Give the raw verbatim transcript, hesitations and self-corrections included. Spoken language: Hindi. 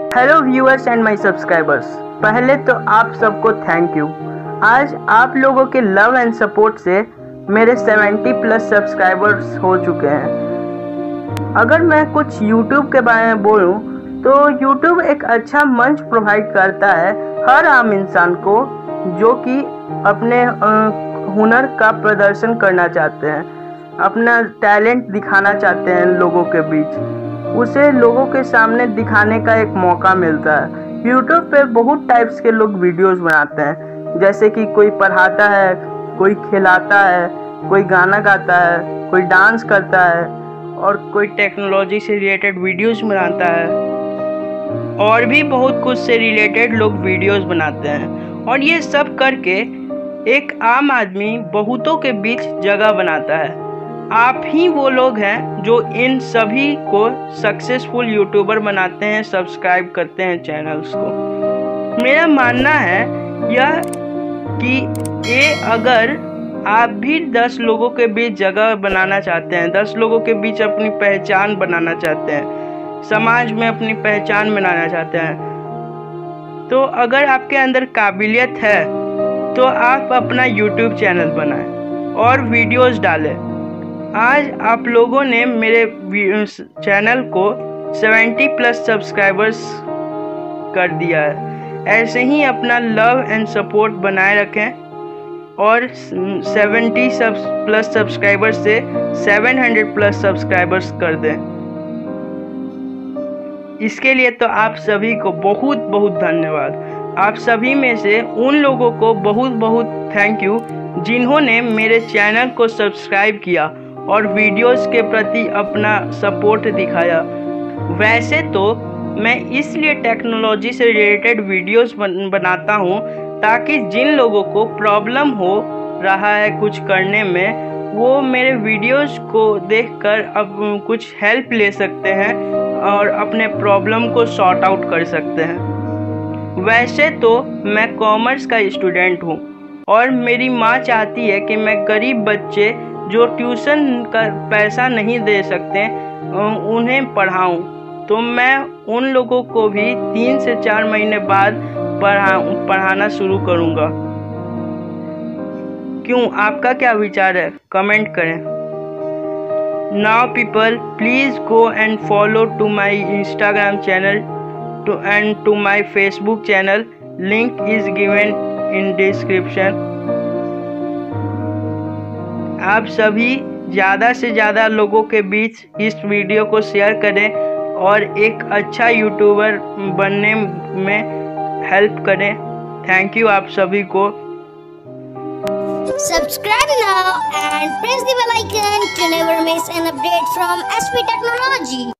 Hello viewers and my subscribers, पहले तो आप सबको थैंक यू। आज आप लोगों के लव एंड सपोर्ट से मेरे सत्तर प्लस सब्सक्राइबर्स हो चुके हैं। अगर मैं कुछ यूट्यूब के बारे में बोलूं तो यूट्यूब एक अच्छा मंच प्रोवाइड करता है हर आम इंसान को जो कि अपने हुनर का प्रदर्शन करना चाहते हैं, अपना टैलेंट दिखाना चाहते हैं लोगों के बीच, उसे लोगों के सामने दिखाने का एक मौका मिलता है। यूट्यूब पे बहुत टाइप्स के लोग वीडियोस बनाते हैं, जैसे कि कोई पढ़ाता है, कोई खिलाता है, कोई गाना गाता है, कोई डांस करता है और कोई टेक्नोलॉजी से रिलेटेड वीडियोस बनाता है और भी बहुत कुछ से रिलेटेड लोग वीडियोस बनाते हैं। और ये सब करके एक आम आदमी बहुतों के बीच जगह बनाता है। आप ही वो लोग हैं जो इन सभी को सक्सेसफुल यूट्यूबर बनाते हैं, सब्सक्राइब करते हैं चैनल्स को। मेरा मानना है यह कि ये अगर आप भी दस लोगों के बीच जगह बनाना चाहते हैं, दस लोगों के बीच अपनी पहचान बनाना चाहते हैं, समाज में अपनी पहचान बनाना चाहते हैं, तो अगर आपके अंदर काबिलियत है तो आप अपना यूट्यूब चैनल बनाएं और वीडियोस डालें। आज आप लोगों ने मेरे चैनल को सत्तर प्लस सब्सक्राइबर्स कर दिया है। ऐसे ही अपना लव एंड सपोर्ट बनाए रखें और सत्तर प्लस सब्सक्राइबर्स से सात सौ प्लस सब्सक्राइबर्स कर दें। इसके लिए तो आप सभी को बहुत बहुत धन्यवाद। आप सभी में से उन लोगों को बहुत बहुत थैंक यू जिन्होंने मेरे चैनल को सब्सक्राइब किया और वीडियोस के प्रति अपना सपोर्ट दिखाया। वैसे तो मैं इसलिए टेक्नोलॉजी से रिलेटेड वीडियोस बन, बनाता हूँ ताकि जिन लोगों को प्रॉब्लम हो रहा है कुछ करने में, वो मेरे वीडियोस को देखकर अब कुछ हेल्प ले सकते हैं और अपने प्रॉब्लम को सॉर्ट आउट कर सकते हैं। वैसे तो मैं कॉमर्स का स्टूडेंट हूँ और मेरी माँ चाहती है कि मैं गरीब बच्चे जो ट्यूशन का पैसा नहीं दे सकते उन्हें पढ़ाऊं, तो मैं उन लोगों को भी तीन से चार महीने बाद पढ़ा पढ़ाना शुरू करूंगा। क्यों, आपका क्या विचार है? कमेंट करें। Now people please go and follow to my Instagram channel to and to my Facebook channel, link is given in description. आप सभी ज़्यादा से ज़्यादा लोगों के बीच इस वीडियो को शेयर करें और एक अच्छा यूट्यूबर बनने में हेल्प करें। थैंक यू आप सभी को। Subscribe now and press the bell icon to never miss an update from S P Technology.